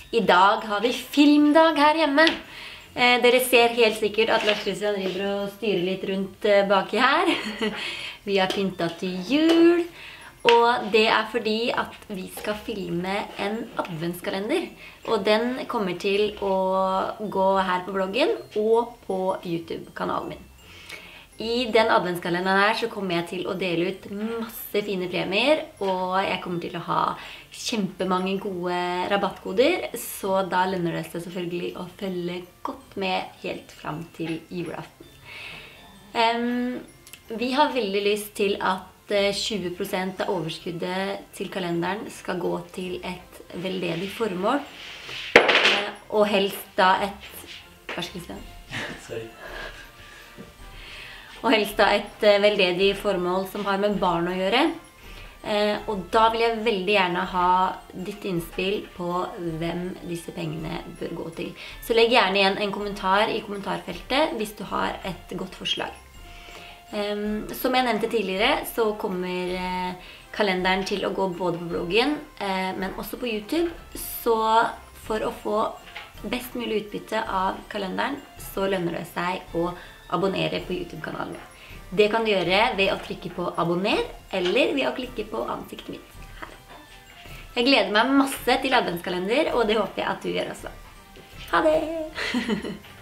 I dag har vi filmdag her hjemme. Dere ser helt sikkert at Lars Christian driver og styrer litt rundt baki her. Vi har pyntet til jul, og det er fordi at vi skal filme en adventskalender. Og den kommer til å gå her på bloggen og på YouTube-kanalen min. I den adventskalenderen her så kommer jeg til å dele ut masse fine premier, og jeg kommer til å ha kjempemange gode rabattkoder, så da lønner det seg selvfølgelig å følge godt med helt frem til julaften. Vi har veldig lyst til at 20% av overskuddet til kalenderen skal gå til et veldedig formål, og helst da et... Hva skal vi si? Sorry. Og helst da et veldedig formål som har med barn å gjøre. Og da vil jeg veldig gjerne ha ditt innspill på hvem disse pengene bør gå til. Så legg gjerne igjen en kommentar i kommentarfeltet hvis du har et godt forslag. Som jeg nevnte tidligere, så kommer kalenderen til å gå både på bloggen, men også på YouTube. Så for å få best mulig utbytte av kalenderen, så lønner det seg å abonnere på YouTube-kanalen min. Det kan du gjøre ved å trykke på abonner, eller ved å klikke på ansiktet mitt her. Jeg gleder meg masse til adventskalender, og det håper jeg at du gjør også. Ha det!